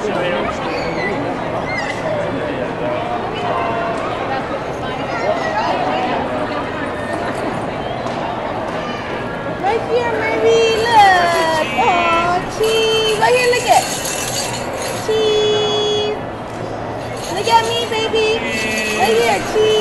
Right here, maybe. Look. Oh, cheese. Right here, look at. Cheese. Look at me, baby. Right here, cheese.